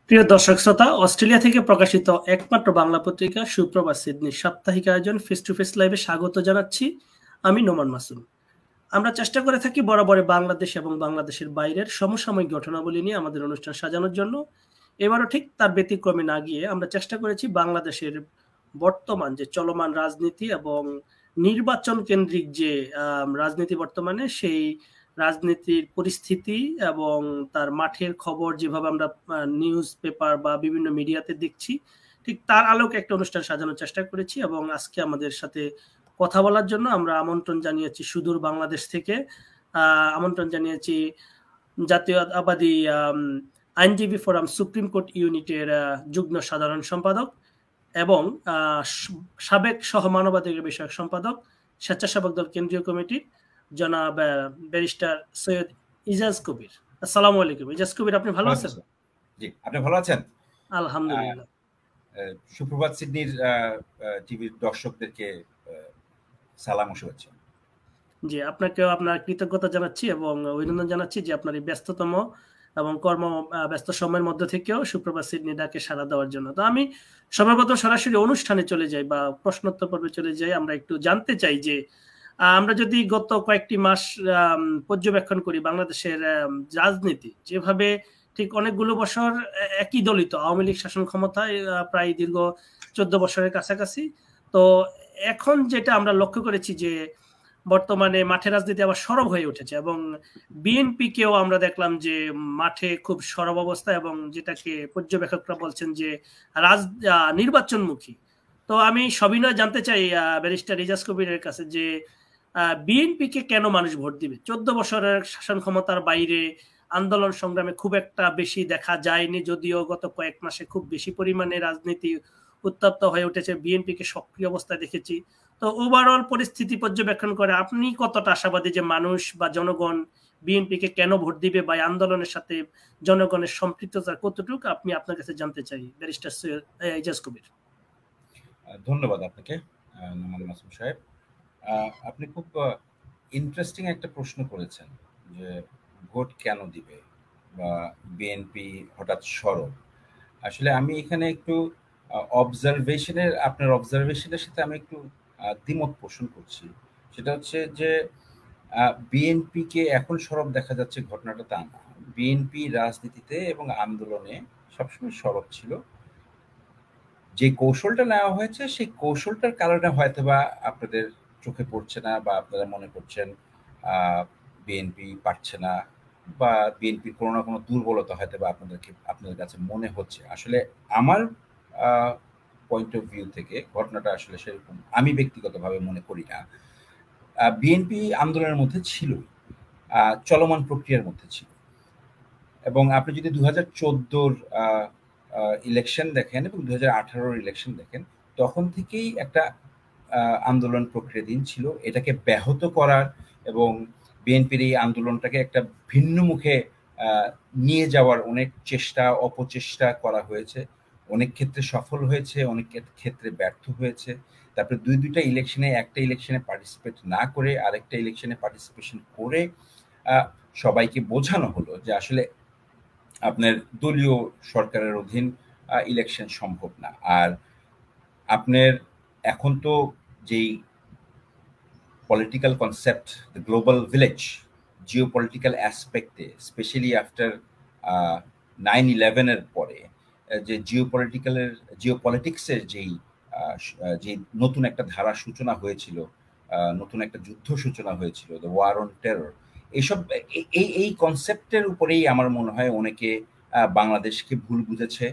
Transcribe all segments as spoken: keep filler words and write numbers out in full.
প্রিয় দর্শক শ্রোতা, অস্ট্রেলিয়া থেকে প্রকাশিত একমাত্র বাংলা পত্রিকা সুপ্রভাত সিডনির সাপ্তাহিক আয়োজন ফেস টু ফেস লাইভে স্বাগত জানাচ্ছি। আমি নোমান মাসুম। আমরা চেষ্টা করে থাকি বরাবর বাংলাদেশ এবং বাংলাদেশের বাইরের সমসাময়িক ঘটনাবলী নিয়ে আমাদের অনুষ্ঠান সাজানোর জন্য। এবারও ঠিক তার ব্যতিক্রমে না গিয়ে আমরা চেষ্টা করেছি বাংলাদেশের বর্তমান যে চলমান রাজনীতি এবং নির্বাচন কেন্দ্রিক যে আহ, রাজনীতি বর্তমানে সেই রাজনীতির পরিস্থিতি এবং তার মাঠের খবর যেভাবে আমরা নিউজ পেপার বা বিভিন্ন মিডিয়াতে দেখছি, ঠিক তার আলোকে একটা অনুষ্ঠান সাজানোর চেষ্টা করেছি। এবং আজকে আমাদের সাথে কথা বলার জন্য আমরা আমন্ত্রণ জানিয়েছি সুদূর বাংলাদেশ থেকে। আহ আমন্ত্রণ জানিয়েছি জাতীয়তাবাদী আহ আইনজীবী ফোরাম সুপ্রিম কোর্ট ইউনিটের আহ, যুগ্ম সাধারণ সম্পাদক এবং আহ, সাবেক সহ মানবাধিকার বিষয়ক সম্পাদক স্বেচ্ছাসেবক দল কেন্দ্রীয় কমিটির জনাব আহ, ব্যারিস্টার সৈয়দ ইজাজ কবির। আসসালামু আলাইকুম। ইজাজ কবির, আপনি ভালো আছেন? জি, আপনি ভালো আছেন? আলহামদুলিল্লাহ। সুপ্রভাত সিডনির টিভির দর্শকদেরকে সালাম ও শুভেচ্ছা। জি, আপনাকেও আপনার কৃতজ্ঞতা জানাচ্ছি এবং অভিনন্দন জানাচ্ছি যে আপনার এই ব্যস্ততম এবং কর্ম ব্যস্ত সময়ের মধ্যে থেকেও সুপ্রভাত সিডনি ডাকে সাড়া দেওয়ার জন্য। তো আমি সর্বপ্রথম সরাসরি অনুষ্ঠানে চলে যাই বা প্রশ্নোত্তর পর্বে চলে যাই। আমরা একটু জানতে চাই যে আমরা যদি গত কয়েকটি মাস পর্যবেক্ষণ করি বাংলাদেশের রাজনীতি, যেভাবে ঠিক অনেকগুলো বছর একই দলিত আওয়ামী লীগ শাসন ক্ষমতায় প্রায় দীর্ঘ চোদ্দ বছরের কাছাকাছি, তো এখন যেটা আমরা লক্ষ্য করেছি যে বর্তমানে মাঠে রাজনীতি আবার সরব হয়ে উঠেছে এবং বিএনপি কেও আমরা দেখলাম যে মাঠে খুব সরব অবস্থা এবং যেটাকে পর্যবেক্ষকরা বলছেন যে রাজ নির্বাচনমুখী। তো আমি সবিনয় জানতে চাই ব্যারিস্টার ইজাজ কবিরের কাছে যে বিএনপি কে কেন মানুষ ভোট দিবে? চোদ্দ বছরের শাসন ক্ষমতার বাইরে আন্দোলন সংগ্রামে খুব একটা বেশি দেখা যায়নি, যদিও গত কয়েক মাসে খুব বেশি পরিমাণে রাজনীতি উত্তপ্ত হয়ে উঠেছে, বিএনপি কে সক্রিয় অবস্থায় দেখেছি। তো ওভারঅল পরিস্থিতি পর্যবেক্ষণ করে আপনি কতটা আশাবাদী যে মানুষ বা জনগণ বিএনপি কে কেন ভোট দিবে বা আন্দোলনের সাথে জনগণের সম্পৃক্ততা কতটুকু, আপনি আপনার কাছে জানতে চাই ব্যারিস্টার ইজাজ কবির। ধন্যবাদ আপনাকে নোমান মাসুম সাহেব। আপনি খুব ইন্টারেস্টিং একটা প্রশ্ন করেছেন যে ভোট কেন দিবে বা বিএনপি হঠাৎ সরব। আসলে আমি এখানে একটু অবজারভেশনের আপনার অবজারভেশনের সাথে আমি একটু দ্বিমত পোষণ করছি। সেটা হচ্ছে যে বিএনপিকে এখন সরব দেখা যাচ্ছে, ঘটনাটা তা না। বিএনপি রাজনীতিতে এবং আন্দোলনে সবসময় সরব ছিল। যে কৌশলটা নেওয়া হয়েছে সেই কৌশলটার কারণে হয়তো বা আপনাদের চোখে পড়ছে না বা আপনারা মনে করছেন বিএনপি পারছে না বা বিএনপির কোনো না কোনো দুর্বলতা হয়তো বা আপনাদেরকে আপনাদের কাছে মনে হচ্ছে। আসলে আমার পয়েন্ট অফ ভিউ থেকে ঘটনাটা আসলে সেরকম আমি ব্যক্তিগতভাবে মনে করি না। বিএনপি আন্দোলনের মধ্যে ছিল, চলমান প্রক্রিয়ার মধ্যে ছিল। এবং আপনি যদি দু হাজার চোদ্দোর ইলেকশন দেখেন এবং দু হাজার আঠারোর ইলেকশন দেখেন, তখন থেকেই একটা আন্দোলন প্রক্রিয়া দিন ছিল। এটাকে ব্যাহত করার এবং বিএনপির এই আন্দোলনটাকে একটা ভিন্ন মুখে নিয়ে যাওয়ার অনেক চেষ্টা অপচেষ্টা করা হয়েছে। অনেক ক্ষেত্রে সফল হয়েছে, অনেক ক্ষেত্রে ব্যর্থ হয়েছে। তারপরে দুই দুইটা ইলেকশনে, একটা ইলেকশনে পার্টিসিপেট না করে আরেকটা ইলেকশনে পার্টিসিপেশন করে সবাইকে বোঝানো হলো যে আসলে আপনার দলীয় সরকারের অধীন ইলেকশন সম্ভব না। আর আপনার এখন তো যেই political concept, the global village, geo political অ্যাসপেক্টে, স্পেশালি আফটার নাইন ইলেভেনের পরে যে জিও পলিটিক্যালের জিও পলিটিক্সের যেই যে নতুন একটা ধারা সূচনা হয়েছিল, নতুন একটা যুদ্ধ সূচনা হয়েছিল, দ্য ওয়ার অন টেরর, এইসব এই এই কনসেপ্টের উপরেই আমার মনে হয় অনেকে বাংলাদেশকে ভুল বুঝেছে,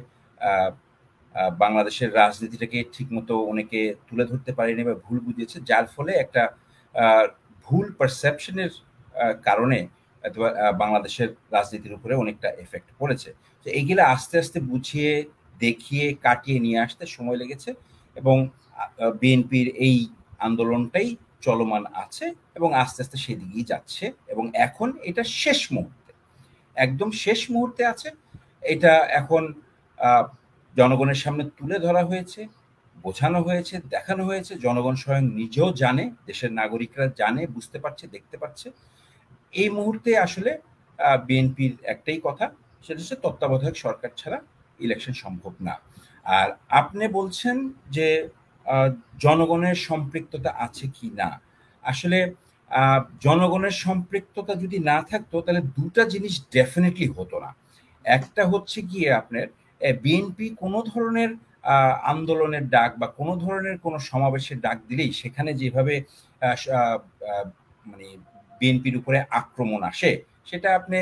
বাংলাদেশের রাজনীতিটাকে ঠিকমতো অনেকে তুলে ধরতে পারেনি বা ভুল বুঝেছে, যার ফলে একটা ভুল পারসেপশনের কারণে বাংলাদেশের রাজনীতির উপরে অনেকটা এফেক্ট পড়েছে। তো এইগুলো আস্তে আস্তে বুঝিয়ে দেখিয়ে কাটিয়ে নিয়ে আসতে সময় লেগেছে এবং বিএনপির এই আন্দোলনটাই চলমান আছে এবং আস্তে আস্তে সেদিকেই যাচ্ছে এবং এখন এটা শেষ মুহূর্তে, একদম শেষ মুহূর্তে আছে। এটা এখন জনগণের সামনে তুলে ধরা হয়েছে, বোঝানো হয়েছে, দেখানো হয়েছে। জনগণ স্বয়ং নিজেও জানে, দেশের নাগরিকরা জানে, বুঝতে পারছে, দেখতে পাচ্ছে। এই মুহূর্তে আসলে বিএনপির একটাই কথা, সেটা হচ্ছে তত্ত্বাবধায়ক সরকার ছাড়া ইলেকশন সম্ভব না। আর আপনি বলছেন যে জনগণের সম্পৃক্ততা আছে কি না, আসলে জনগণের সম্পৃক্ততা যদি না থাকতো তাহলে দুটা জিনিস ডেফিনেটলি হতো না। একটা হচ্ছে গিয়ে আপনার বিএনপি কোনো ধরনের আন্দোলনের ডাক বা কোনো ধরনের কোনো সমাবেশের ডাক দিলেই সেখানে যেভাবে মানে বিএনপির উপরে আক্রমণ আসে, সেটা আপনি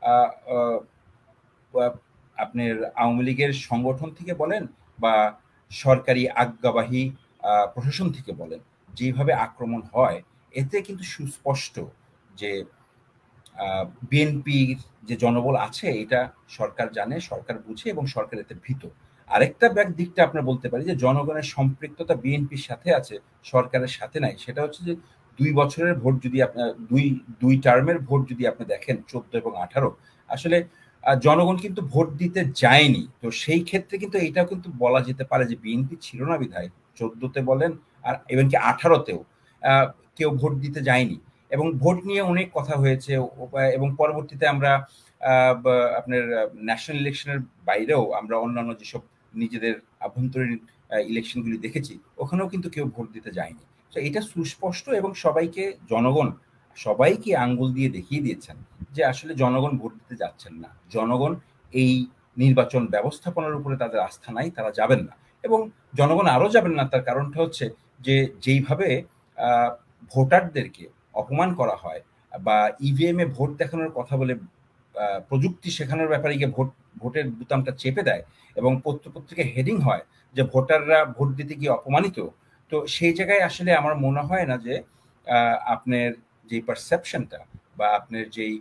আপনার আওয়ামী লীগের সংগঠন থেকে বলেন বা সরকারি আজ্ঞাবাহী প্রশাসন থেকে বলেন, যেভাবে আক্রমণ হয় এতে কিন্তু সুস্পষ্ট যে বিএনপির যে জনবল আছে এটা সরকার জানে, সরকার বুঝে এবং সরকার এতে ভীত। আরেকটা ব্যাক দিকটা আপনার বলতে পারি যে জনগণের সম্পৃক্ততা বিএনপির সাথে আছে, সরকারের সাথে নাই। সেটা হচ্ছে যে দুই বছরের ভোট যদি আপনার দুই দুই টার্মের ভোট যদি আপনি দেখেন চোদ্দ এবং আঠারো, আসলে জনগণ কিন্তু ভোট দিতে যায়নি। তো সেই ক্ষেত্রে কিন্তু এটাও কিন্তু বলা যেতে পারে যে বিএনপি ছিল না বিধায় চোদ্দতে বলেন আর এমনকি আঠারোতেও কেউ ভোট দিতে যায়নি। এবং ভোট নিয়ে অনেক কথা হয়েছে এবং পরবর্তীতে আমরা আপনার ন্যাশনাল ইলেকশনের বাইরেও আমরা অন্যান্য যেসব নিজেদের আভ্যন্তরীণ ইলেকশনগুলি দেখেছি, ওখানেও কিন্তু কেউ ভোট দিতে যায়নি। তো এটা সুস্পষ্ট এবং সবাইকে জনগণ সবাইকে আঙ্গুল দিয়ে দেখিয়ে দিয়েছেন যে আসলে জনগণ ভোট দিতে যাচ্ছেন না, জনগণ এই নির্বাচন ব্যবস্থাপনার উপরে তাদের আস্থা নাই, তারা যাবেন না। এবং জনগণ আরও যাবেন না, তার কারণটা হচ্ছে যে যেইভাবে ভোটারদেরকে অপমান করা হয় বা ইভিএম এ ভোট দেখানোর কথা বলে প্রযুক্তি শেখানোর ব্যাপারে গিয়ে ভোট ভোটের বুতামটা চেপে দেয় এবং পত্রপত্রিকায় হেডিং হয় যে ভোটাররা ভোট দিতে গিয়ে অপমানিত। তো সেই জায়গায় আসলে আমার মনে হয় না যে আপনার যে পারসেপশনটা বা আপনার যেই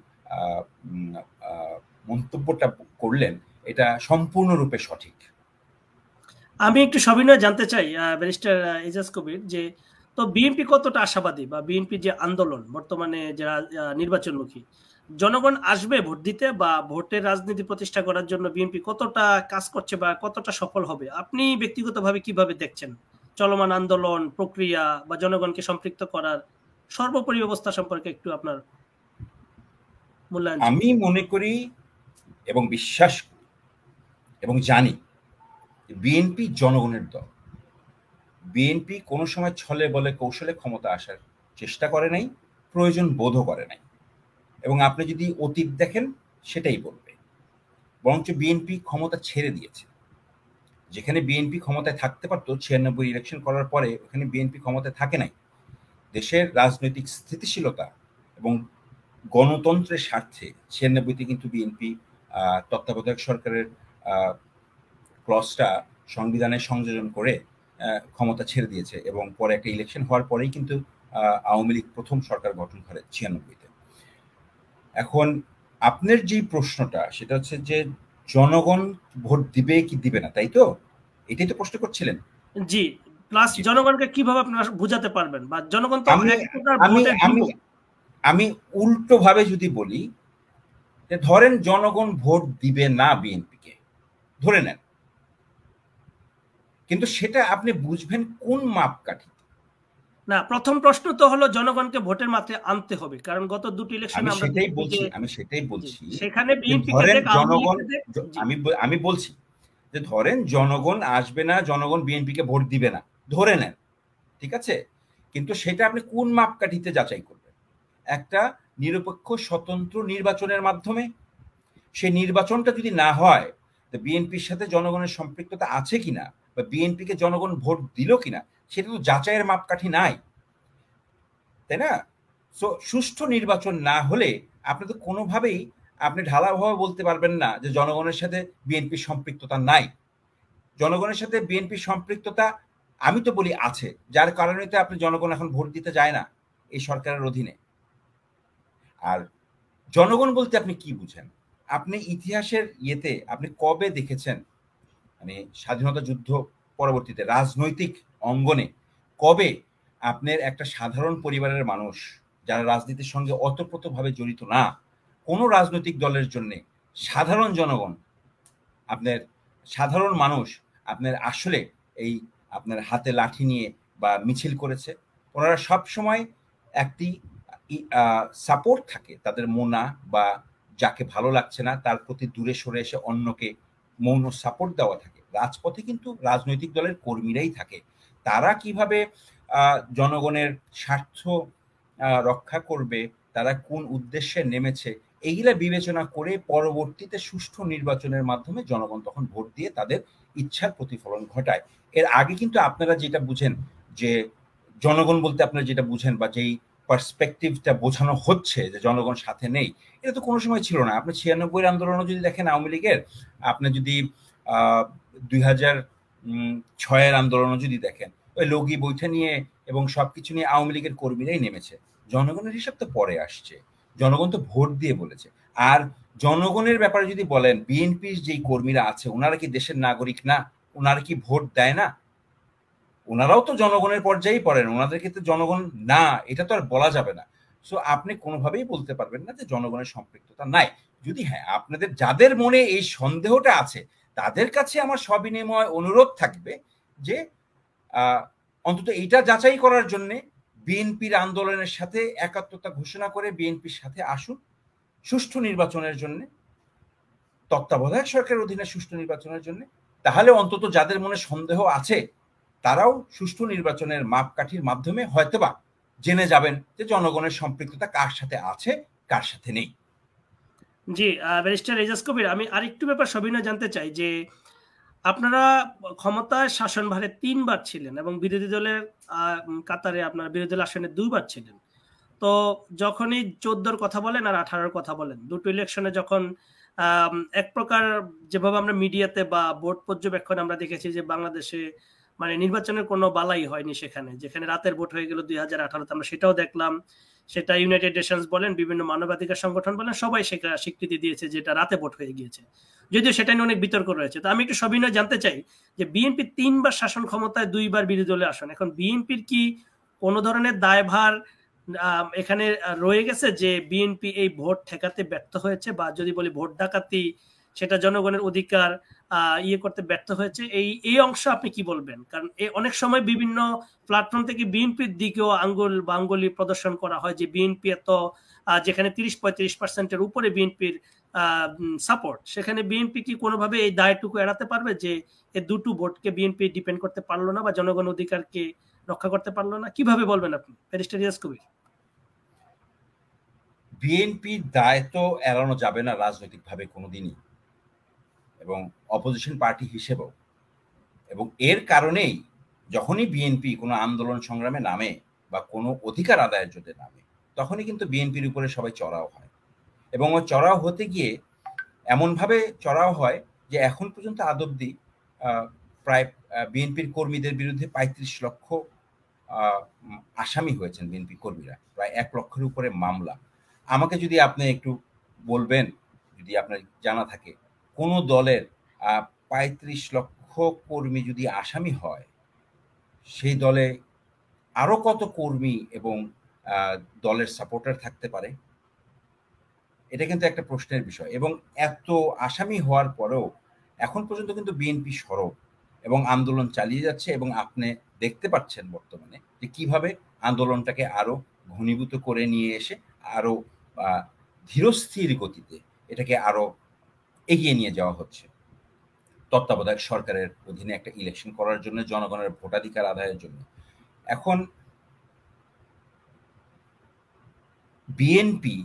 মন্তব্যটা করলেন এটা সম্পূর্ণরূপে সঠিক। আমি একটু সবিনয় জানতে চাই ব্যারিস্টার এজাজ কবির, যে তো বিএনপি কতটা আশাবাদী বা বিএনপি যে আন্দোলন বর্তমানে যারা নির্বাচনমুখী, জনগণ আসবে ভোট দিতে বা ভোটের রাজনীতি প্রতিষ্ঠা করার জন্য বিএনপি কতটা কাজ করছে বা কতটা সফল হবে, আপনি ব্যক্তিগতভাবে কিভাবে দেখছেন চলমান আন্দোলন প্রক্রিয়া বা জনগণকে সম্পৃক্ত করার সর্বোপরি ব্যবস্থা সম্পর্কে একটু আপনার মূল্যায়ন? আমি মনে করি এবং বিশ্বাস করি এবং জানি বিএনপি জনগণের দল। বিএনপি কোনো সময় ছলে বলে কৌশলে ক্ষমতা আসার চেষ্টা করে নাই, প্রয়োজন বোধও করে নাই। এবং আপনি যদি অতীত দেখেন সেটাই বলবে। বরঞ্চ বিএনপি ক্ষমতা ছেড়ে দিয়েছে। যেখানে বিএনপি ক্ষমতায় থাকতে পারতো ছিয়ানব্বই ইলেকশন করার পরে, ওখানে বিএনপি ক্ষমতায় থাকে নাই। দেশের রাজনৈতিক স্থিতিশীলতা এবং গণতন্ত্রের স্বার্থে ছিয়ানব্বইতে কিন্তু বিএনপি তত্ত্বাবধায়ক সরকারের ক্লসটা সংবিধানে সংযোজন করে ক্ষমতা ছেড়ে দিয়েছে এবং পরে একটা ইলেকশন হওয়ার পরেই কিন্তু আওয়ামী লীগ প্রথম সরকার গঠন করে ছিয়ানব্বইতে। এখন আপনার যে প্রশ্নটা সেটা হচ্ছে যে জনগণ ভোট দিবে কি দিবে না, তাই তো? এটাই তো প্রশ্ন করছিলেন। জি, প্লাস জনগণকে কিভাবে আপনারা বুঝাতে পারবেন বা জনগণ তো আমি আমি আমি উল্টো ভাবে যদি বলি যে ধরেন জনগণ ভোট দিবে না বিএনপিকে, ধরে নেন, কিন্তু সেটা আপনি বুঝবেন কোন মাপকাঠি? না, প্রথম প্রশ্ন তো হলো জনগণকে ভোটের মাঠে আনতে হবে, কারণ গত দুটি ইলেকশনে আমরা সেটাই বলছি আমি সেটাই বলছি সেখানে বিএনপি জনগণ আমি আমি বলছি যে ধরেন জনগণ আসবে না, জনগণ বিএনপিকে ভোট দিবে না, ধরে নেন, ঠিক আছে, কিন্তু সেটা আপনি কোন মাপকাঠিতে যাচাই করবেন? একটা নিরপেক্ষ স্বতন্ত্র নির্বাচনের মাধ্যমে। সেই নির্বাচনটা যদি না হয়, তো বিএনপির সাথে জনগণের সম্পৃক্ততা আছে কিনা বা বিএনপিকে জনগণ ভোট দিল কিনা সেটা তো যাচাইয়ের মাপকাঠি নাই, তাই না? সো সুষ্ঠু নির্বাচন না হলে আপনি তো কোনোভাবেই আপনি ঢালাওভাবে বলতে পারবেন না যে জনগণের সাথে বিএনপির সম্পৃক্ততা নাই। জনগণের সাথে বিএনপির সম্পৃক্ততা আমি তো বলি আছে, যার কারণে তো আপনি জনগণ এখন ভোট দিতে যায় না এই সরকারের অধীনে। আর জনগণ বলতে আপনি কি বুঝেন? আপনি ইতিহাসের ইয়েতে আপনি কবে দেখেছেন মানে স্বাধীনতা যুদ্ধ পরবর্তীতে রাজনৈতিক অঙ্গনে কবে আপনার একটা সাধারণ পরিবারের মানুষ যারা রাজনীতির সঙ্গে ওতপ্রোতভাবে জড়িত না, কোনো রাজনৈতিক দলের জন্য সাধারণ জনগণ, আপনার সাধারণ মানুষ আপনার আসলে এই আপনার হাতে লাঠি নিয়ে বা মিছিল করেছে? ওনারা সব সময় একটি সাপোর্ট থাকে তাদের মোনা বা যাকে ভালো লাগছে না তার প্রতি দূরে সরে এসে অন্যকে মৌন সাপোর্ট দেওয়া থাকে, রাজপথে কিন্তু রাজনৈতিক দলের কর্মীরাই থাকে। তারা কিভাবে জনগণের স্বার্থ রক্ষা করবে, তারা কোন উদ্দেশ্যে নেমেছে, এইগুলা বিবেচনা করে পরবর্তীতে সুষ্ঠু নির্বাচনের মাধ্যমে জনগণ তখন ভোট দিয়ে তাদের ইচ্ছার প্রতিফলন ঘটায়। এর আগে কিন্তু আপনারা যেটা বুঝেন যে জনগণ বলতে আপনারা যেটা বুঝেন বা যেই পার্সপেক্টিভটা বোঝানো হচ্ছে যে জনগণ সাথে নেই, এটা তো কোনো সময় ছিল না। আপনি ছিয়ানব্বই আন্দোলনও যদি দেখেন আওয়ামী লীগের, আপনি যদি আহ দুই হাজার ছয়ের আন্দোলনও যদি দেখেন, ওই লগি বৈঠা নিয়ে এবং সবকিছু নিয়ে আওয়ামী লীগের কর্মীরাই নেমেছে। জনগণের হিসাব তো পরে আসছে, জনগণ তো ভোট দিয়ে বলেছে। আর জনগণের ব্যাপারে যদি বলেন, বিএনপির যেই কর্মীরা আছে ওনারা কি দেশের নাগরিক না? ওনারা কি ভোট দেয় না? ওনারাও তো জনগণের পর্যায়েই পড়েন, ওনাদের ক্ষেত্রে জনগণ না এটা তো আর বলা যাবে না। সো আপনি কোনোভাবেই বলতে পারবেন না যে জনগণের সম্পৃক্ততা নাই। যদি হ্যাঁ আপনাদের যাদের মনে এই সন্দেহটা আছে তাদের কাছে আমার সবিনয় অনুরোধ থাকবে যে অন্তত এইটা যাচাই করার জন্য বিএনপির আন্দোলনের সাথে একাত্মতা ঘোষণা করে বিএনপির সাথে আসুন সুষ্ঠু নির্বাচনের জন্য, তত্ত্বাবধায়ক সরকারের অধীনে সুষ্ঠু নির্বাচনের জন্য। তাহলে অন্তত যাদের মনে সন্দেহ আছে তারাও সুষ্ঠু নির্বাচনের মাপকাঠির মাধ্যমে হয়তোবা জেনে যাবেন যে জনগণের সম্পৃক্ততা কার সাথে আছে কার সাথে নেই। জি, ব্যারিস্টার এজাজ কবির, আমি আরেকটু ব্যাপার সবিনয় জানতে চাই যে আপনারা ক্ষমতায় শাসনভারে তিনবার ছিলেন এবং বিরোধী দলের কাতারে আপনারা বিরোধী দল আসনে দুইবার ছিলেন। তো যখনই চোদ্দোর কথা বলেন আর আঠারোর কথা বলেন, দুটো ইলেকশনে যখন এক প্রকার যেভাবে আমরা মিডিয়াতে বা ভোট পর্যবেক্ষণে আমরা দেখেছি যে বাংলাদেশে মানে নির্বাচনের কোনো বালাই হয়নি, সেখানে যেখানে রাতের ভোট হয়ে গেল দুই হাজার আঠারোতে, আমরা সেটাও দেখলাম। সেটা ইউনাইটেড নেশনস বলেন, বিভিন্ন মানবাধিকার সংগঠন বলেন, সবাই সেটা স্বীকৃতি দিয়েছে যে এটা রাতে ভোট হয়ে গিয়েছে, যদিও সেটা নিয়ে অনেক বিতর্ক রয়েছে। তো আমি একটু সবিনয় জানতে চাই যে বিএনপি তিনবার শাসন ক্ষমতায়, দুইবার বিরোধী দলে আসেন, এখন বিএনপির কি কোনো ধরনের দায়ভার এখানে রয়ে গেছে যে বিএনপি এই ভোট ঠেকাতে ব্যর্থ হয়েছে, বা যদি বলি ভোট ডাকাতি, সেটা জনগণের অধিকার আহ ইয়ে করতে ব্যর্থ হয়েছে, এই এই অংশ আপনি কি বলবেন? কারণ অনেক সময় বিভিন্ন প্ল্যাটফর্ম থেকে বিএনপির দিকেও আঙ্গুল বা আঙ্গুলি প্রদর্শন করা হয় যে বিএনপি এত, যেখানে তিরিশ পঁয়ত্রিশ পার্সেন্টের উপরে বিএনপির আহ সাপোর্ট, সেখানে বিএনপি কি কোনোভাবে এই দায়টুকু এড়াতে পারবে যে এই দুটো ভোটকে বিএনপি ডিপেন্ড করতে পারলো না বা জনগণ অধিকারকে রক্ষা করতে পারলো না? কিভাবে বলবেন আপনি, ব্যারিস্টার এজাজ কবির? বিএনপির দায় তো এড়ানো যাবে না রাজনৈতিকভাবে কোনোদিনই, এবং অপোজিশন পার্টি হিসেবেও। এবং এর কারণেই যখনই বিএনপি কোনো আন্দোলন সংগ্রামে নামে বা কোনো অধিকার আদায়ের জন্য নামে, তখনই কিন্তু বিএনপির উপরে সবাই চড়াও হয়। এবং ওই চড়াও হতে গিয়ে এমনভাবে চড়াও হয় যে এখন পর্যন্ত আদবদি প্রায় বিএনপির কর্মীদের বিরুদ্ধে পঁয়ত্রিশ লক্ষ আসামি হয়েছেন বিএনপি কর্মীরা, প্রায় এক লক্ষের উপরে মামলা। আমাকে যদি আপনি একটু বলবেন, যদি আপনার জানা থাকে, কোনো দলের পঁয়ত্রিশ লক্ষ কর্মী যদি আসামি হয়, সেই দলে আরো কত কর্মী এবং দলের সাপোর্টার থাকতে পারে? এটা কিন্তু একটা প্রশ্নের বিষয়। এবং এত আসামি হওয়ার পরেও এখন পর্যন্ত কিন্তু বিএনপি সরব এবং আন্দোলন চালিয়ে যাচ্ছে, এবং আপনি দেখতে পাচ্ছেন বর্তমানে যে কিভাবে আন্দোলনটাকে আরো ঘনীভূত করে নিয়ে এসে আরো ধীরস্থির গতিতে এটাকে আরো এগিয়ে নিয়ে যাওয়া হচ্ছে তত্ত্বাবধায়ক সরকারের অধীনে একটা ইলেকশন করার জন্য, জনগণের ভোটাধিকার আদায়ের জন্য। এখন বিএনপি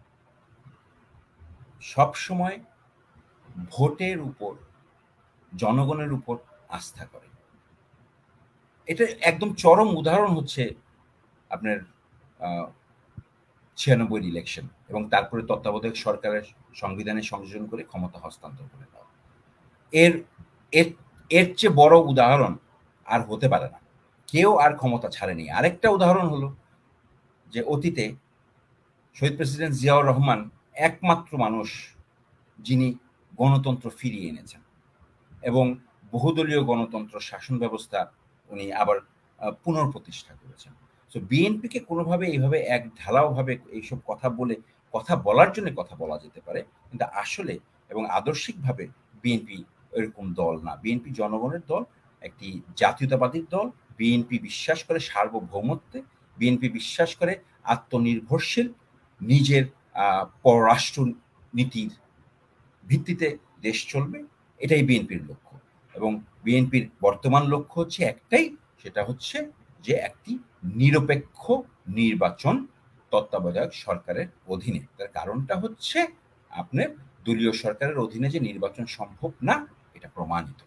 সবসময় ভোটের উপর, জনগণের উপর আস্থা করে। এটা একদম চরম উদাহরণ হচ্ছে আপনার ছিয়ানব্বই ইলেকশন এবং তারপরে তত্ত্বাবধায়ক সরকারের সংবিধানে সংযোজন করে ক্ষমতা হস্তান্তর করে দেওয়া। এর এর চেয়ে বড় উদাহরণ আর হতে পারে না। কেউ আর ক্ষমতা ছাড়েনি। আরেকটা উদাহরণ হলো যে অতীতে শহীদ প্রেসিডেন্ট জিয়াউর রহমান একমাত্র মানুষ যিনি গণতন্ত্র ফিরিয়ে এনেছেন এবং বহুদলীয় গণতন্ত্র শাসন ব্যবস্থা উনি আবার পুনঃপ্রতিষ্ঠা করেছেন। তো বিএনপিকে কোনোভাবে এইভাবে এক ঢালাওভাবে এইসব কথা বলে কথা বলার জন্য কথা বলা যেতে পারে, কিন্তু আসলে এবং আদর্শিকভাবে বিএনপি এরকম দল না। বিএনপি জনগণের দল, একটি জাতীয়তাবাদীর দল। বিএনপি বিশ্বাস করে সার্বভৌমত্বে, বিএনপি বিশ্বাস করে আত্মনির্ভরশীল, নিজের পররাষ্ট্র নীতির ভিত্তিতে দেশ চলবে এটাই বিএনপির লক্ষ্য, এবং বিএনপির বর্তমান লক্ষ্য হচ্ছে একটাই, সেটা হচ্ছে যে একটি নিরপেক্ষ নির্বাচন তত্ত্বাবধায়ক সরকারের অধীনে। তার কারণটা হচ্ছে আপনার দলীয় সরকারের অধীনে যে নির্বাচন সম্ভব না, এটা প্রমাণিত।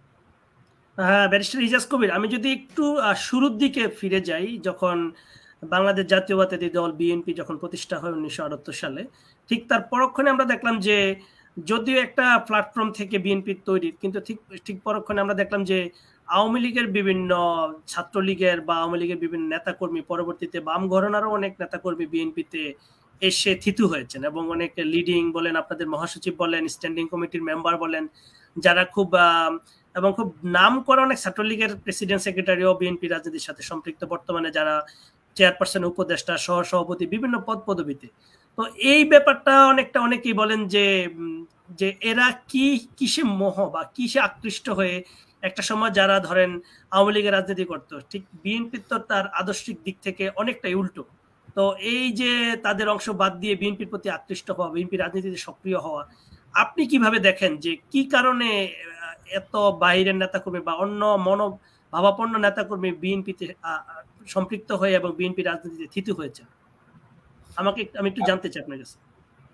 হ্যাঁ, ব্যারিস্টার ইজাজ কবির, আমি যদি একটু শুরুর দিকে ফিরে যাই, যখন বাংলাদেশ জাতীয়তাবাদী দল বিএনপি যখন প্রতিষ্ঠা হয় উনিশশো আটাত্তর সালে, ঠিক তার পরক্ষণে আমরা দেখলাম যে যদিও একটা প্ল্যাটফর্ম থেকে বিএনপির তৈরি, কিন্তু ঠিক ঠিক পরক্ষণে আমরা দেখলাম যে আওয়ামী লীগের বিভিন্ন ছাত্রলীগের বা আওয়ামী লীগের বিভিন্ন নেতাকর্মী, পরবর্তীতে বাম ঘরানারও অনেক নেতাকর্মী বিএনপিতে এসে থিতু হয়েছেন, এবং অনেক লিডিং বলেন, আপনাদের মহাসচিব বলেন, স্ট্যান্ডিং কমিটির মেম্বার বলেন, যারা খুব এবং খুব নাম করা অনেক ছাত্রলীগের প্রেসিডেন্ট সেক্রেটারিও বিএনপি রাজনীতির সাথে সম্পৃক্ত, বর্তমানে যারা চেয়ারপারসন, উপদেষ্টা, সহ সভাপতি, বিভিন্ন পদ পদবিতে। তো এই ব্যাপারটা অনেকটা অনেকেই বলেন যে যে এরা কি কিসে মোহ বা কিসে আকৃষ্ট হয়ে একটা সময় যারা ধরেন আওয়ামী লীগের রাজনীতি করতো, ঠিক বিএনপি তো তার আদর্শিক দিক থেকে অনেকটাই উল্টো। তো এই যে তাদের অংশ বাদ দিয়ে বিএনপির প্রতি আকৃষ্ট হওয়া, বিএনপি রাজনীতিতে সক্রিয় হওয়া, আপনি কিভাবে দেখেন যে কি কারণে এত বাইরের নেতাকর্মী বা অন্য মনোভাবাপন্ন নেতাকর্মী বিএনপিতে সম্পৃক্ত হয়ে এবং বিএনপি রাজনীতিতে থিতু হয়েছে? আমাকে আমি একটু জানতে চাই আপনার কাছে।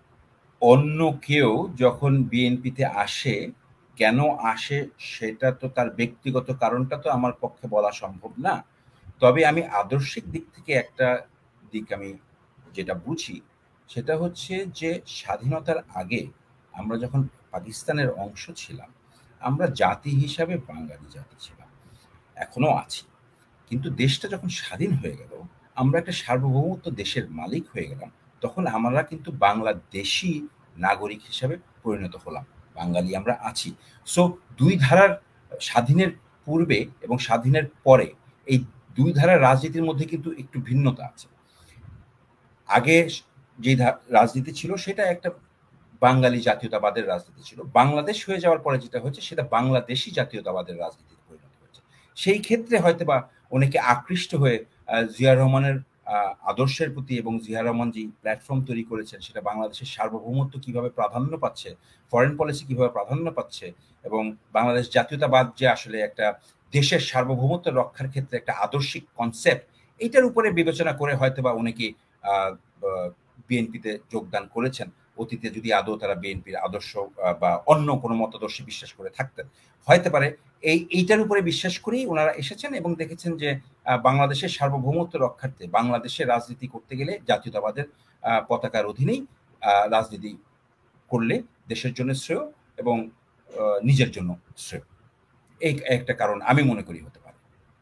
অন্য কেউ যখন বিএনপিতে আসে, কেন আসে সেটা তো তার ব্যক্তিগত কারণটা তো আমার পক্ষে বলা সম্ভব না। তবে আমি আদর্শিক দিক থেকে একটা দিক আমি যেটা বুঝি, সেটা হচ্ছে যে স্বাধীনতার আগে আমরা যখন পাকিস্তানের অংশ ছিলাম, আমরা জাতি হিসাবে বাঙালি জাতি ছিলাম, এখনো আছি। কিন্তু দেশটা যখন স্বাধীন হয়ে গেল, আমরা একটা সার্বভৌমত্ব দেশের মালিক হয়ে গেলাম, তখন আমরা কিন্তু বাংলাদেশি নাগরিক হিসাবে পরিণত হলাম, বাঙালি আমরা আছি। সো দুই ধারার, স্বাধীনের পূর্বে এবং স্বাধীনের পরে, এই দুই ধারার রাজনীতির মধ্যে কিন্তু একটু ভিন্নতা আছে। আগে যে রাজনীতি ছিল সেটা একটা বাঙালি জাতীয়তাবাদের রাজনীতি ছিল, বাংলাদেশ হয়ে যাওয়ার পরে যেটা হচ্ছে সেটা বাংলাদেশি জাতীয়তাবাদের রাজনীতিতে পরিণত হয়েছে। সেই ক্ষেত্রে হয়তো বা অনেকে আকৃষ্ট হয়ে জিয়া রহমানের আদর্শের প্রতি, এবং জিয়া রহমান যে প্ল্যাটফর্ম তৈরি করেছেন সেটা বাংলাদেশের সার্বভৌমত্ব কিভাবে প্রাধান্য পাচ্ছে, ফরেন পলিসি কিভাবে প্রাধান্য পাচ্ছে, এবং বাংলাদেশ জাতীয়তাবাদ যে আসলে একটা দেশের সার্বভৌমত্ব রক্ষার ক্ষেত্রে একটা আদর্শিক কনসেপ্ট, এইটার উপরে বিবেচনা করে হয়তো বা অনেকে বিএনপিতে যোগদান করেছেন। অতীতে যদি আদৌ তারা বিএনপির আদর্শ বা অন্য কোনো মতাদর্শে বিশ্বাস করে থাকতেন, হয়তো পারে এই এইটার উপরে বিশ্বাস করেই ওনারা এসেছেন এবং দেখেছেন যে বাংলাদেশের সার্বভৌমত্ব রক্ষার্থে বাংলাদেশের রাজনীতি করতে গেলে জাতীয়তাবাদের পতাকার অধীনেই রাজনীতি করলে দেশের জন্য শ্রেয় এবং নিজের জন্য শ্রেয়। এই একটা কারণ আমি মনে করি হতে পারে।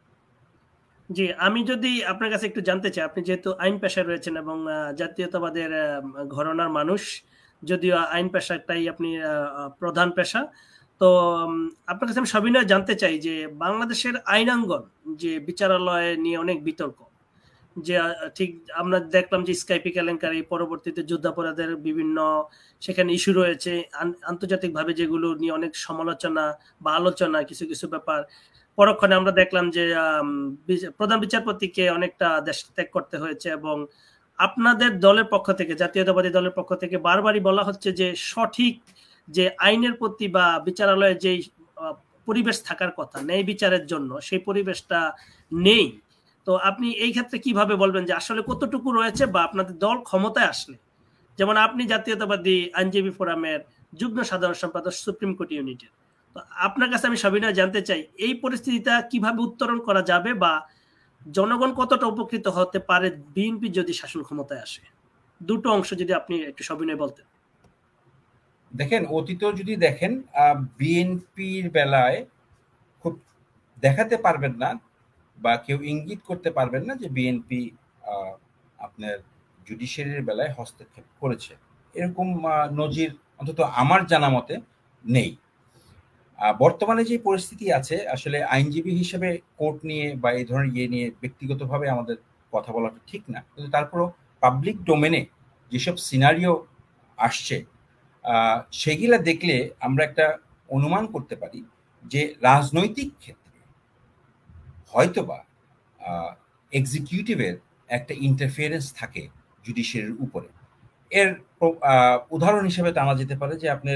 জি, আমি যদি আপনার কাছে একটু জানতে চাই, আপনি যেহেতু আইন পেশায় রয়েছেন এবং জাতীয়তাবাদের ঘরানার মানুষ, যদিও আইন পেশাটাই আপনি প্রধান পেশা, তো আপনার কাছে আমি সবিনয় জানতে চাই যে বাংলাদেশের আইনাঙ্গন যে বিচারালয় নিয়ে অনেক বিতর্ক, যে ঠিক আমরা দেখলাম যে স্কাইপি কেলেঙ্কারি, পরবর্তীতে যুদ্ধাপরাধের বিভিন্ন সেখানে ইস্যু রয়েছে, আন্তর্জাতিকভাবে যেগুলো নিয়ে অনেক সমালোচনা বা আলোচনা, কিছু কিছু ব্যাপার পরক্ষণে আমরা দেখলাম যে প্রধান বিচারপতিকে অনেকটা দেশ ত্যাগ করতে হয়েছে, এবং আপনাদের দলের পক্ষ থেকে, জাতীয়তাবাদী দলের পক্ষ থেকে বারবারই বলা হচ্ছে যে সঠিক যে আইনের প্রতি বা বিচারালয়ে যেই পরিবেশ থাকার কথা ন্যায় বিচারের জন্য, সেই পরিবেশটা নেই। তো আপনি এই ক্ষেত্রে কিভাবে বলবেন যে আসলে কতটুকু রয়েছে, বা আপনাদের দল ক্ষমতায় আসলে, যেমন আপনি জাতীয়তাবাদী আইনজীবী ফোরামের যুগ্ম সাধারণ সম্পাদক সুপ্রিম কোর্ট ইউনিটের, তো আপনার কাছে আমি সবিনয় জানতে চাই এই পরিস্থিতিটা কিভাবে উত্তরণ করা যাবে, বা জনগণ কতটা উপকৃত হতে পারে বিএনপি যদি শাসন ক্ষমতায় আসে? দুটো অংশ যদি আপনি একটু সবিনয় বলতেন। দেখেন, অতীতেও যদি দেখেন, বিএনপির বেলায় খুব দেখাতে পারবেন না বা কেউ ইঙ্গিত করতে পারবেন না যে বিএনপি আপনার জুডিশিয়ারির বেলায় হস্তক্ষেপ করেছে, এরকম নজির অন্তত আমার জানা মতে নেই। বর্তমানে যে পরিস্থিতি আছে, আসলে আইনজীবী হিসেবে কোর্ট নিয়ে বা এই ধরনের ইয়ে নিয়ে ব্যক্তিগতভাবে আমাদের কথা বলাটা ঠিক না, কিন্তু তারপরও পাবলিক ডোমেনে যেসব সিনারিও আসছে সেগুলা দেখলে আমরা একটা অনুমান করতে পারি যে রাজনৈতিক ক্ষেত্রে হয়তোবা এক্সিকিউটিভের একটা ইন্টারফিয়ারেন্স থাকে জুডিশিয়ারির উপরে। এর উদাহরণ হিসেবে টানা যেতে পারে যে আপনার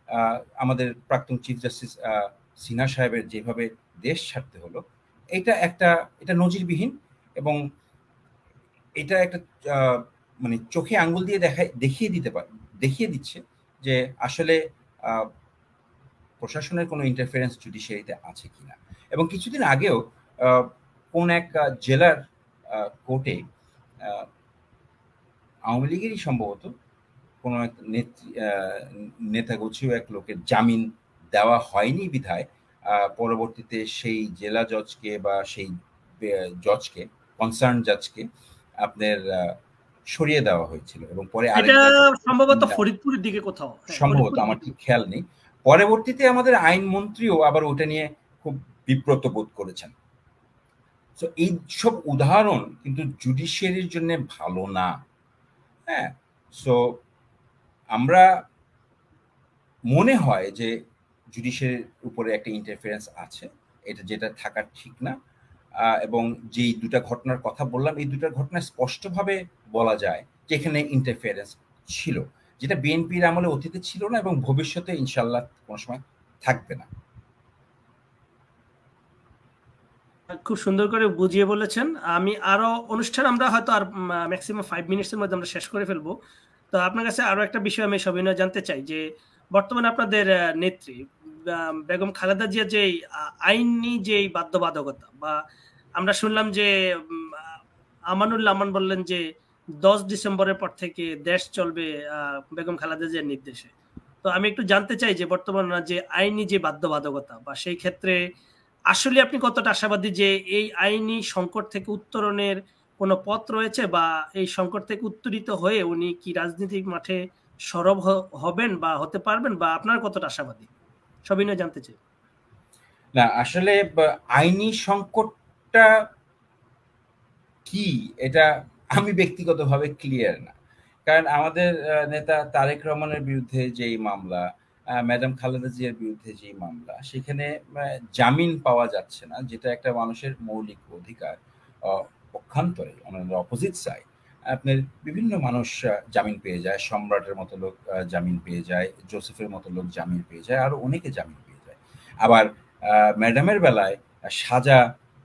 আমাদের প্রাক্তন চিফ জাস্টিস সিনহা সাহেবের যেভাবে দেশ ছাড়তে হলো, এটা একটা এটা নজিরবিহীন এবং এটা একটা মানে চোখে আঙ্গুল দিয়ে দেখায় দেখিয়ে দিতে পারে দেখিয়ে দিচ্ছে যে আসলে প্রশাসনের কোনো ইন্টারফারেন্স জুডিশিয়ারিতে আছে কিনা। এবং কিছুদিন আগেও কোন এক জেলার কোর্টে আওয়ামী লীগেরই সম্ভবত কোনো এক নেতাগোছীয় এক লোকের জামিন দেওয়া হয়নি বিধায় পরবর্তীতে সেই জেলা জজকে বা সেই জজকে কনসার্ন জজকে আপনার সরিয়ে দেওয়া হয়েছিল এবং পরে সম্ভবত ফরিদপুরের দিকে কোথাও, সম্ভবত আমার ঠিক খেয়াল নেই। পরবর্তীতে আমাদের আইনমন্ত্রীও আবার ওটা নিয়ে খুব বিব্রত বোধ করেছেন। তো এই সব উদাহরণ কিন্তু জুডিশিয়ারির জন্য ভালো না। হ্যাঁ, সো আমরা মনে হয় যে জুডিশিয়ারির উপরে একটা ইন্টারফারেন্স আছে, এটা যেটা থাকার ঠিক না। এবং যেই দুটা ঘটনার কথা বললাম, এই দুটা ঘটনা স্পষ্টভাবে বলা যায় যে এখানে ইন্টারফারেন্স ছিল, যেটা বিএনপির আমলে অতীতে ছিল না এবং ভবিষ্যতে ইনশাল্লাহ কোনো সময় থাকবে না। খুব সুন্দর করে বুঝিয়ে বলেছেন। আমি আরো অনুষ্ঠান আমরা হয়তো আর ম্যাক্সিমাম ফাইভ মিনিটসের মধ্যে আমরা শেষ করে ফেলবো। তো আপনার কাছে আরো একটা বিষয় আমি সবিনয় জানতে চাই যে বর্তমানে আপনাদের নেত্রী বেগম খালেদা জিয়া যে আইনি যে বাধ্যবাধকতা, বা আমরা শুনলাম যে আমানুল্লাহ আমান বললেন যে দশ ডিসেম্বরের পর থেকে দেশ চলবে বেগম খালেদা জিয়ার নির্দেশে। তো আমি একটু জানতে চাই যে বর্তমান যে আইনি যে বাধ্যবাধকতা, বা সেই ক্ষেত্রে আসলে আপনি কতটা আশাবাদী যে এই আইনি সংকট থেকে উত্তরণের কোনো পথ রয়েছে, বা এই সংকট থেকে উত্তরিত হয়ে উনি কি রাজনৈতিক মাঠে সরব হবেন বা হতে পারবেন, বা আপনার কতটা আশাবাদী সবিনয় জানতে চাই। না, আসলে আইনি সংকটটা কি এটা আমি ব্যক্তিগতভাবে ক্লিয়ার না। কারণ আমাদের নেতা তারেক রহমানের বিরুদ্ধে যেই মামলা, ম্যাডাম খালেদা জিয়ার বিরুদ্ধে যেই মামলা, সেখানে জামিন পাওয়া যাচ্ছে না, যেটা একটা মানুষের মৌলিক অধিকার। পক্ষান্তরে আমাদের অপোজিট সাইড আপনার বিভিন্ন মানুষ জামিন পেয়ে যায়, সম্রাটের মতো লোক জামিন পেয়ে যায়, জোসেফের মতো লোক জামিন পেয়ে যায়, আরো অনেকে জামিন পেয়ে যায়। আবার ম্যাডামের বেলায় সাজা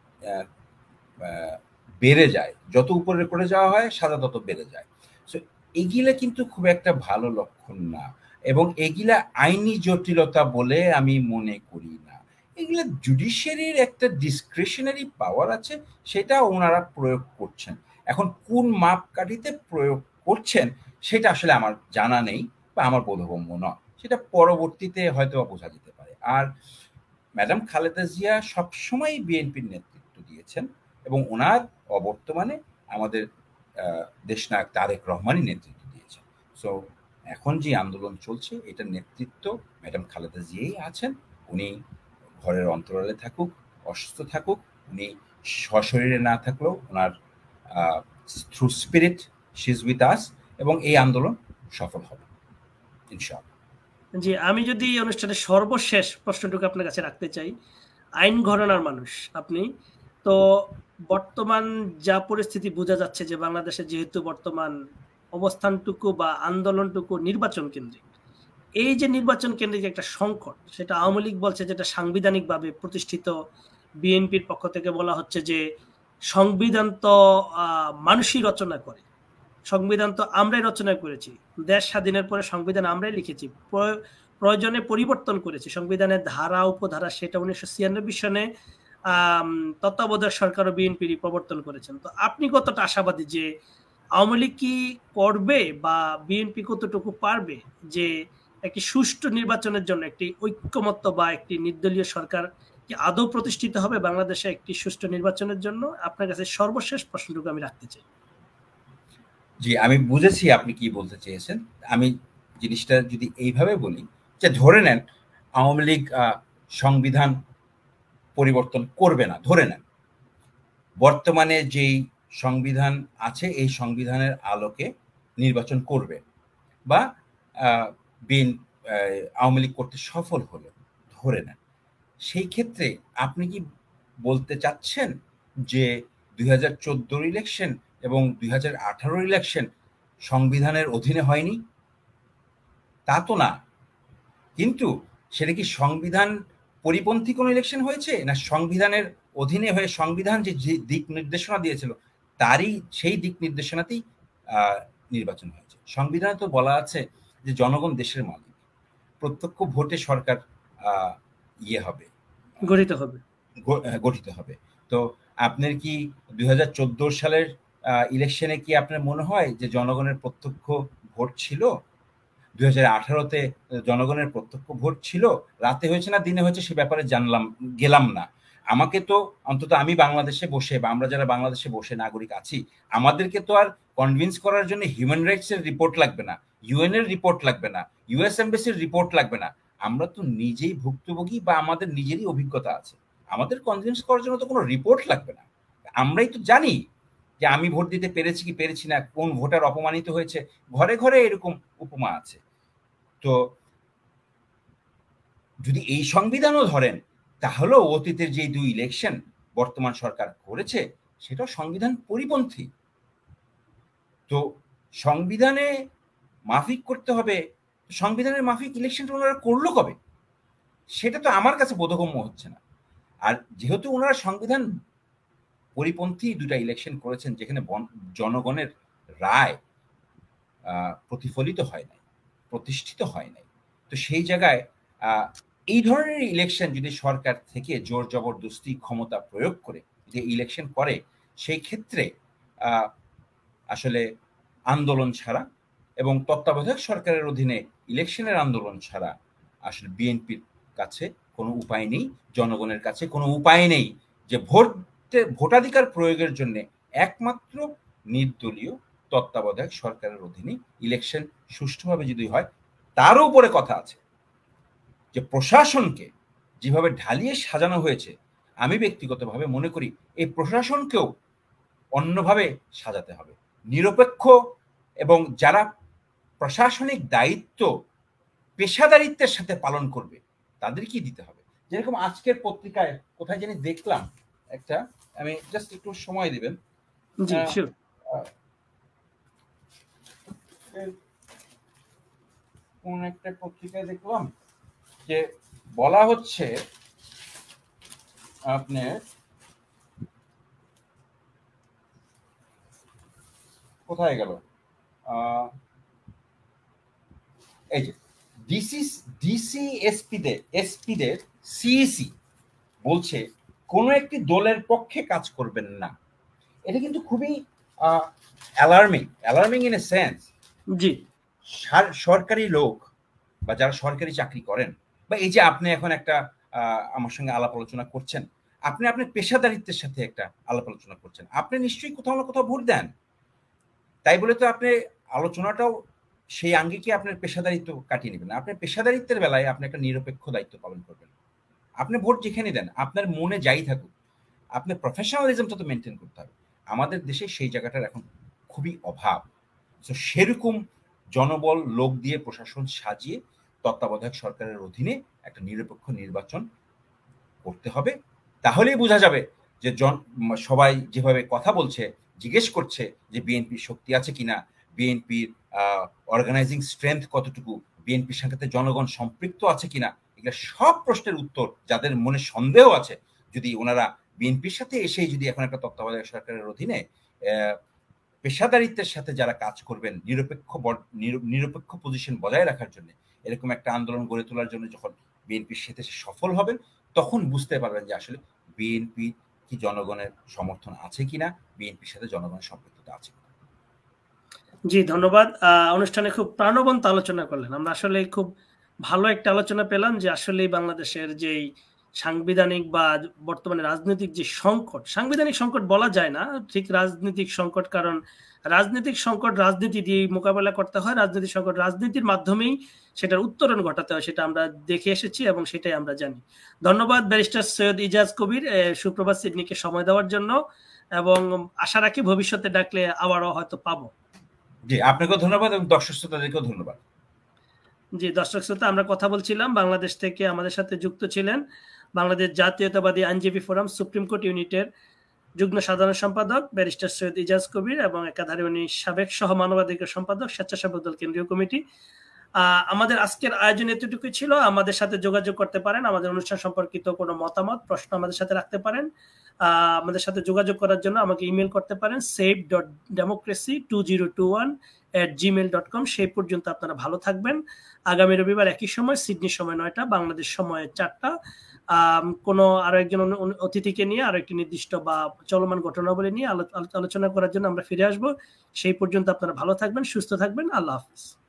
বেড়ে যায়, যত উপরে করে যাওয়া হয় সাজা তত বেড়ে যায়। সো এগুলা কিন্তু খুব একটা ভালো লক্ষণ না, এবং এগুলা আইনি জটিলতা বলে আমি মনে করি না। এগুলা জুডিশিয়ারির একটা ডিসক্রিশনারি পাওয়ার আছে, সেটা ওনারা প্রয়োগ করছেন। এখন কোন মাপকাঠিতে প্রয়োগ করছেন সেটা আসলে আমার জানা নেই বা আমার বোধগম্য নয়, সেটা পরবর্তীতে হয়তো বোঝা যেতে পারে। আর ম্যাডাম খালেদা জিয়া সবসময় বিএনপির নেতৃত্ব দিয়েছেন এবং ওনার অবর্তমানে আমাদের দেশনায়ক তারেক রহমানই নেতৃত্ব দিয়েছেন। সো এখন যে আন্দোলন চলছে এটার নেতৃত্ব ম্যাডাম খালেদা জিয়াই আছেন। উনি ঘরের অন্তরালে থাকুক, অসুস্থ থাকুক, উনি সশরীরে না থাকলেও ওনার through spirit she is with us, এবং এই আন্দোলন সফল হবে ইনশাআল্লাহ। জি, আমি যদি অনুষ্ঠানের সর্বশেষ প্রশ্নটুকু আপনার কাছে রাখতে চাই, আইন ঘরানার মানুষ আপনি, তো বর্তমান যা পরিস্থিতি বোঝা যাচ্ছে যে বাংলাদেশে যেহেতু বর্তমান অবস্থানটুকু বা আন্দোলনটুকু নির্বাচন কেন্দ্রিক, এই যে নির্বাচন কেন্দ্রিক একটা সংকট, সেটা আওয়ামী লীগ বলছে যেটা সাংবিধানিকভাবে প্রতিষ্ঠিত, বিএনপির পক্ষ থেকে বলা হচ্ছে যে সংবিধান তো মানুষই রচনা করে, সংবিধান তো আমরাই রচনা করেছি, দেশ স্বাধীনের পরে সংবিধান আমরাই লিখেছি, প্রয়োজনে পরিবর্তন করেছি সংবিধানের ধারা উপধারা, সেটা উনিশশো ছিয়ানব্বই সনে আহ তত্ত্বাবধায়ক সরকার ও বিএনপি প্রবর্তন করেছেন। তো আপনি কতটা আশাবাদী যে আওয়ামী লীগ কি করবে বা বিএনপি কতটুকু পারবে যে একটি সুষ্ঠু নির্বাচনের জন্য একটি ঐক্যমত্য বা একটি নির্দলীয় সরকার কি আদৌ প্রতিষ্ঠিত হবে বাংলাদেশে একটি সুষ্ঠু নির্বাচনের জন্য? আপনার কাছে সর্বশেষ প্রশ্নটুকু আমি রাখতে চাই। জি, আমি বুঝেছি আপনি কি বলতে চেয়েছেন। আমি জিনিসটা যদি এইভাবে বলি যে ধরে নেন আওয়ামী লীগ সংবিধান পরিবর্তন করবে না, ধরে নেন বর্তমানে যেই সংবিধান আছে এই সংবিধানের আলোকে নির্বাচন করবে, বা বিএন আওয়ামী লীগ করতে সফল হলো, ধরে নেন, সেই ক্ষেত্রে আপনি কি বলতে চাচ্ছেন যে দুই হাজার চোদ্দোর ইলেকশন এবং দুই হাজার আঠারোর ইলেকশন সংবিধানের অধীনে হয়নি? তা তো না। কিন্তু সেটা কি সংবিধান পরিপন্থী কোনো ইলেকশন হয়েছে, না সংবিধানের অধীনে হয়ে সংবিধান যে দিক নির্দেশনা দিয়েছিল তারই সেই দিক নির্দেশনাতেই নির্বাচন হয়েছে? সংবিধানে তো বলা আছে যে জনগণ দেশের মালিক, প্রত্যক্ষ ভোটে সরকার ইয়ে হবে, গঠিত হবে গঠিত হবে। তো আপনার কি দুই হাজার চোদ্দ সালের ইলেকশনে কি আপনার মনে হয় যে জনগণের প্রত্যক্ষ ভোট ছিল? দুই হাজার আঠারোতে জনগণের প্রত্যক্ষ ভোট ছিল? রাতে হয়েছে না দিনে হয়েছে সে ব্যাপারে জানলাম গেলাম না। আমাকে তো অন্তত আমি বাংলাদেশে বসে বা আমরা যারা বাংলাদেশে বসে নাগরিক আছি, আমাদেরকে তো আর কনভিন্স করার জন্য হিউম্যান রাইটস এর রিপোর্ট লাগবে না, ইউএন এর রিপোর্ট লাগবে না, ইউএস এমবাসির রিপোর্ট লাগবে না। আমরা তো নিজেই ভুক্তভোগী বা আমাদের নিজেরই অভিজ্ঞতা আছে, আমাদের কনভিন্স করার জন্য তো কোনো রিপোর্ট লাগবে না। আমরাই তো জানি যে আমি ভোট দিতে পেরেছি কি পেরেছি না, কোন ভোটার অপমানিত হয়েছে, ঘরে ঘরে এরকম উপমা আছে। তো যদি এই সংবিধানও ধরেন তাহলেও অতীতের যে দুই ইলেকশন বর্তমান সরকার করেছে সেটাও সংবিধান পরিপন্থী। তো সংবিধানে মাফিক করতে হবে, সংবিধানের মাফিক ইলেকশনটা ওনারা করলো কবে? সেটা তো আমার কাছে বোধগম্য হচ্ছে না। আর যেহেতু ওনারা সংবিধান পরিপন্থী দুটা ইলেকশন করেছেন যেখানে জনগণের রায় প্রতিফলিত হয় নাই, প্রতিষ্ঠিত হয় নাই, তো সেই জায়গায় এই ধরনের ইলেকশন যদি সরকার থেকে জোর জবরদস্তি ক্ষমতা প্রয়োগ করে যে ইলেকশন করে, সেই ক্ষেত্রে আসলে আন্দোলন ছাড়া এবং তত্ত্বাবধায়ক সরকারের অধীনে ইলেকশনের আন্দোলন ছাড়া আসলে বিএনপির কাছে কোনো উপায় নেই, জনগণের কাছে কোনো উপায় নেই যে ভোট ভোটাধিকার প্রয়োগের জন্য একমাত্র নির্দলীয় তত্ত্বাবধায়ক সরকারের অধীনে ইলেকশন সুষ্ঠুভাবে যদি হয়। তারও উপরে কথা আছে যে প্রশাসনকে যেভাবে ঢালিয়ে সাজানো হয়েছে, আমি ব্যক্তিগতভাবে মনে করি এই প্রশাসনকেও অন্যভাবে সাজাতে হবে, নিরপেক্ষ এবং যারা প্রশাসনিক দায়িত্ব পেশাদারিত্বের সাথে পালন করবে তাদেরকেই দিতে হবে। যেরকম আজকের পত্রিকায় কোথায় জানি দেখলাম একটা, আমি জাস্ট একটু সময় দিবেন, কোন একটা পত্রিকায় দেখলাম যে বলা হচ্ছে আপনার কোথায় গেল, এই যে ডিসি ডিসি এসপিদের এসপিদের সিইসি বলছে কোন একটি দলের পক্ষে কাজ করবেন না। এটা কিন্তু খুবই alarming, alarming in a sense. জি, সরকারি লোক বা যারা সরকারি চাকরি করেন, বা এই যে আপনি এখন একটা আমার সঙ্গে আলাপ আলোচনা করছেন, আপনি আপনার পেশাদারিত্বের সাথে একটা আলাপ আলোচনা করছেন, আপনি নিশ্চয়ই কোথাও না কোথাও ভোট দেন। তাই বলে তো আপনি আলোচনাটাও সেই আঙ্গিকে আপনার পেশাদারিত্ব কাটিয়ে নেবেন না। আপনার পেশাদারিত্বের বেলায় আপনি একটা নিরপেক্ষ দায়িত্ব পালন করবেন। আপনি ভোট যেখানে দেন, আপনার মনে যাই থাকুক, আপনার প্রফেশনালিজমটা তো মেনটেন করতে হবে। আমাদের দেশে সেই জায়গাটার এখন খুবই অভাব। তো সেরকম জনবল লোক দিয়ে প্রশাসন সাজিয়ে তত্ত্বাবধায়ক সরকারের অধীনে একটা নিরপেক্ষ নির্বাচন করতে হবে। তাহলেই বোঝা যাবে যে জন সবাই যেভাবে কথা বলছে, জিজ্ঞেস করছে যে বিএনপির শক্তি আছে কিনা, বিএনপির অর্গানাইজিং স্ট্রেংথ কতটুকু, বিএনপির সাথে জনগণ সম্পৃক্ত আছে কিনা, এগুলো সব প্রশ্নের উত্তর যাদের মনে সন্দেহ আছে, যদি ওনারা বিএনপির সাথে এসেই যদি এখন একটা তত্ত্বাবধায়ক সরকারের অধীনে পেশাদারিত্বের সাথে যারা কাজ করবেন, নিরপেক্ষ নিরপেক্ষ পজিশন বজায় রাখার জন্য, এরকম একটা আন্দোলন গড়ে তোলার জন্য যখন বিএনপির সাথে সফল হবেন, তখন বুঝতে পারবেন যে আসলে বিএনপি কি জনগণের সমর্থন আছে কিনা, বিএনপির সাথে জনগণের সম্পৃক্ততা আছে কিনা। জি, ধন্যবাদ। অনুষ্ঠানে খুব প্রাণবন্ত আলোচনা করলেন। আমরা আসলে খুব ভালো একটা আলোচনা পেলাম যে আসলে বাংলাদেশের যেই সাংবিধানিক বা বর্তমানে রাজনৈতিক যে সংকট, সাংবিধানিক সংকট বলা যায় না, ঠিক রাজনৈতিক সংকট, কারণ রাজনৈতিক সংকট রাজনীতি দিয়ে মোকাবেলা করতে হয়, রাজনৈতিক সংকট রাজনীতির মাধ্যমেই সেটার উত্তরণ ঘটাতে হয়, সেটা আমরা দেখে এসেছি এবং সেটাই আমরা জানি। ধন্যবাদ ব্যারিস্টার সৈয়দ ইজাজ কবির সুপ্রভাত সিডনিকে সময় দেওয়ার জন্য, এবং আশা রাখি ভবিষ্যতে ডাকলে আবারও হয়তো পাবো। জি, আপনাকেও ধন্যবাদ এবং দর্শক শ্রোতাদেরকেও ধন্যবাদ। জি, দর্শক শ্রোতা, আমরা কথা বলছিলাম, বাংলাদেশ থেকে আমাদের সাথে যুক্ত ছিলেন বাংলাদেশ জাতীয়তাবাদী আইনজীবী ফোরাম সুপ্রিম কোর্ট ইউনিটের যুগ্ম সাধারণ সম্পাদক ব্যারিস্টার সৈয়দ ইজাজ কবির এবং একাধারে উনি সাবেক সহ মানবাধিকার সম্পাদক স্বেচ্ছাসেবক দল কেন্দ্রীয় কমিটি। আমাদের আজকের আয়োজন এতটুকুই ছিল। আমাদের সাথে যোগাযোগ করতে পারেন, আমাদের অনুষ্ঠান সম্পর্কিত কোনো মতামত প্রশ্ন আমাদের সাথে রাখতে পারেন। আমাদের সাথে যোগাযোগ করার জন্য আমাকে ইমেল করতে পারেন save dot democracy two zero two one at Gmail dot com. সেই পর্যন্ত আপনারা ভালো থাকবেন। আগামী রবিবার একই সময়, সিডনি সময় নয়টা, বাংলাদেশ সময় চারটা, কোনো আরো একজন অতিথিকে নিয়ে আরো একটি নির্দিষ্ট বা চলমান ঘটনাবলী নিয়ে আলোচনা করার জন্য আমরা ফিরে আসবো। সেই পর্যন্ত আপনারা ভালো থাকবেন, সুস্থ থাকবেন। আল্লাহ হাফিজ।